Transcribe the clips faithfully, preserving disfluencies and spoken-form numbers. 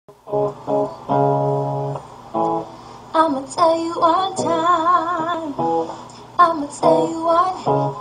I'ma tell you one time. I'ma tell you one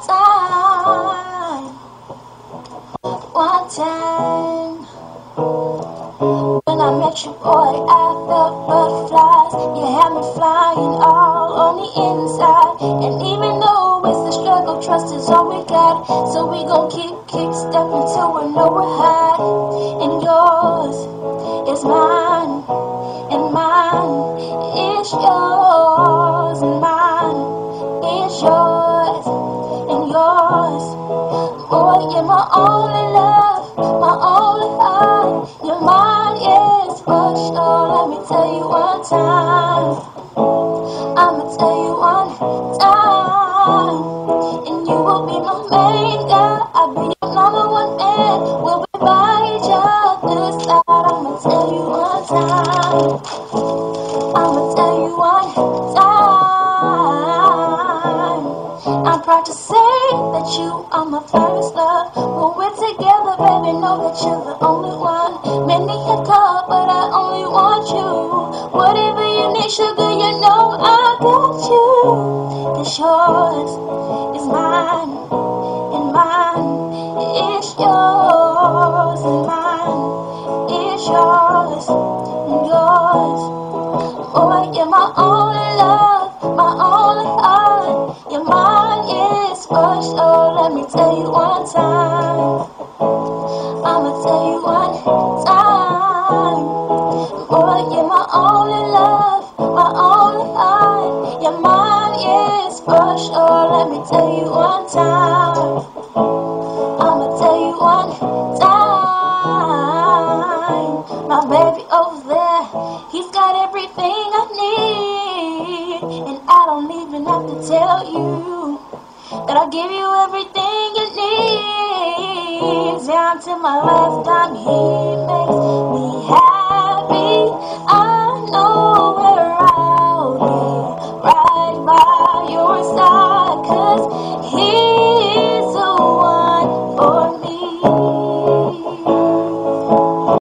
time. One time. When I met you, boy, I felt butterflies. You had me flying all on the inside. And even though it's a struggle, trust is all we got. So we gon' keep kick stepping till we know we're high. And yours is mine, and mine is yours, and mine is yours, and yours. Boy, you're my only love, my only heart. You're mine, yes, for sure. Let me tell you one time. I'ma tell you one time. And you will be my main guy. I'll be your number one man. We'll be by each other's side. I'ma tell you one time. I'ma tell you one time. I'm proud to say that you are my first love. When we're together, baby, know that you're the only one. Many have called, but I only want you. Whatever you need, sugar, you know I got you. 'Cause yours is mine, and mine is yours, and mine is yours, and yours. Boy, you're my only love, my only heart. You're mine, yes, for sure. Let me tell you one time. I'ma tell you one time. Boy, you're my only love, my only heart. You're mine, yes, for sure. Let me tell you one time. I'ma tell you one time. My baby over there, he's got everything I need. And I don't even have to tell you that I give you everything you need. Down to my last dime, he makes